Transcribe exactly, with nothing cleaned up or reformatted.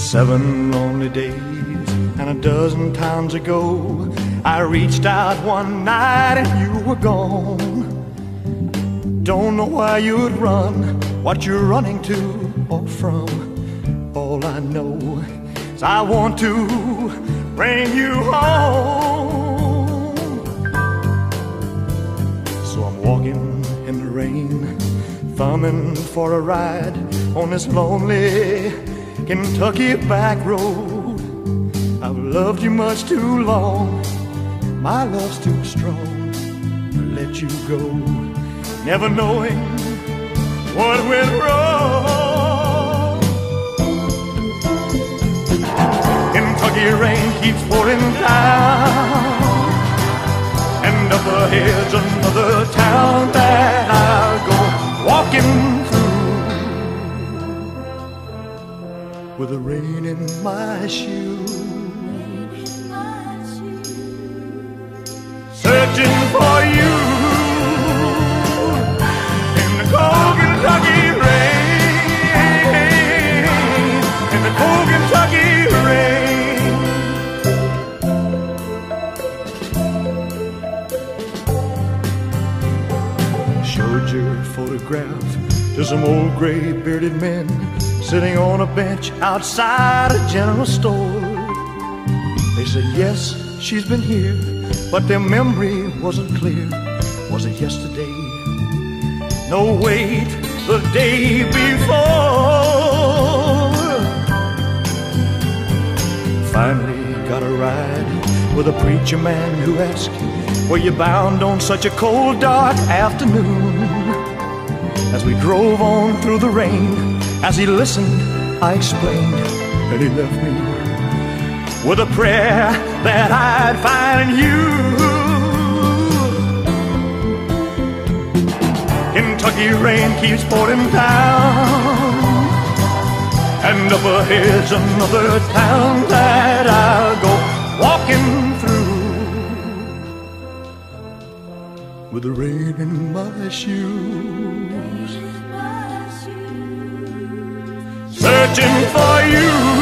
Seven lonely days and a dozen times ago, I reached out one night and you were gone. Don't know why you'd run, what you're running to or from. All I know is I want to bring you home. So I'm walking in the rain, thumbing for a ride on this lonely Kentucky back road. I've loved you much too long, my love's too strong to let you go, never knowing what went wrong. Kentucky rain keeps pouring down, and up ahead's another town that I'll go walking through, with the rain in my shoes, searching for you in the cold Kentucky rain, in the cold Kentucky rain. Showed your photograph to some old gray bearded men sitting on a bench outside a general store. They said, yes, she's been here, but their memory wasn't clear. Was it yesterday? No, wait, the day before. Finally got a ride with a preacher man who asked, were you bound on such a cold, dark afternoon? As we drove on through the rain, as he listened, I explained, and he left me with a prayer that I'd find you. Kentucky rain keeps pouring down, and up ahead's another town that I'll go walking through, with the rain in my shoes, searching for you